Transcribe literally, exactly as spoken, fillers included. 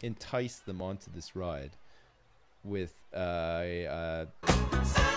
entice them onto this ride with uh, a, uh